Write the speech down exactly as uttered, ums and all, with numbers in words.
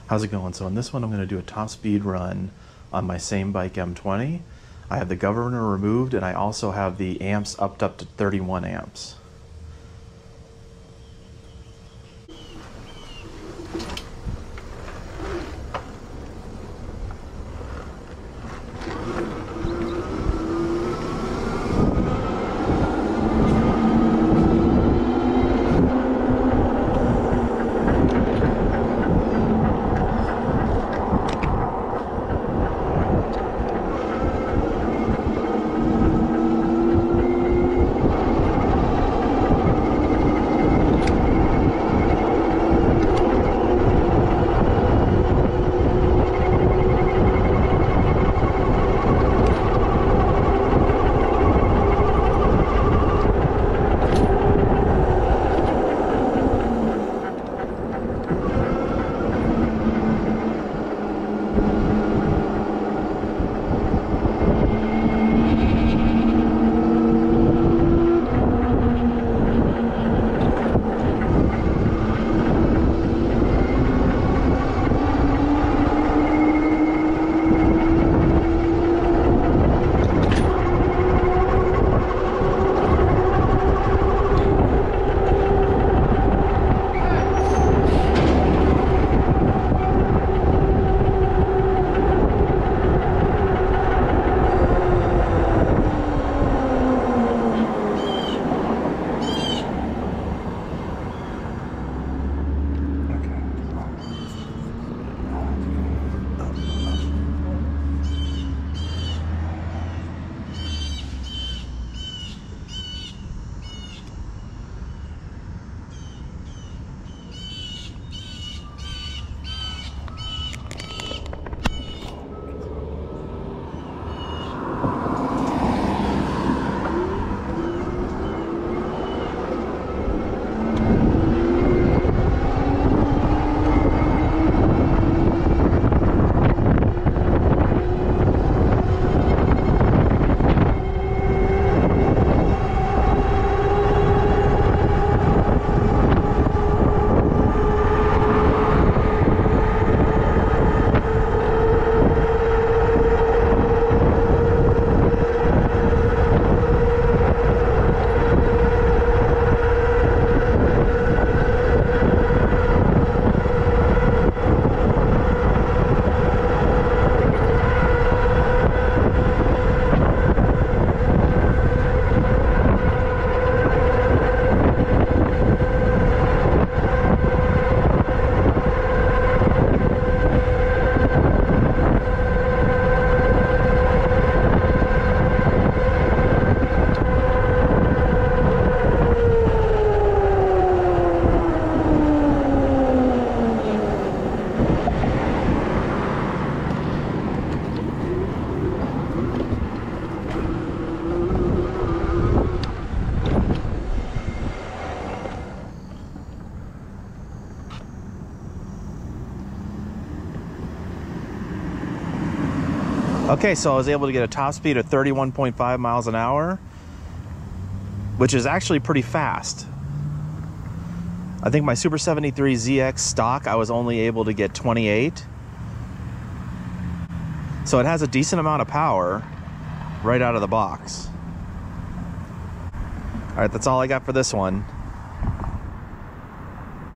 How's it going? So in this one I'm going to do a top speed run on my same bike M twenty. I have the governor removed and I also have the amps upped up to thirty-one amps. Okay, so I was able to get a top speed of thirty-one point five miles an hour, which is actually pretty fast. I think my Super seventy-three Z X stock, I was only able to get twenty-eight. So it has a decent amount of power right out of the box. All right, that's all I got for this one.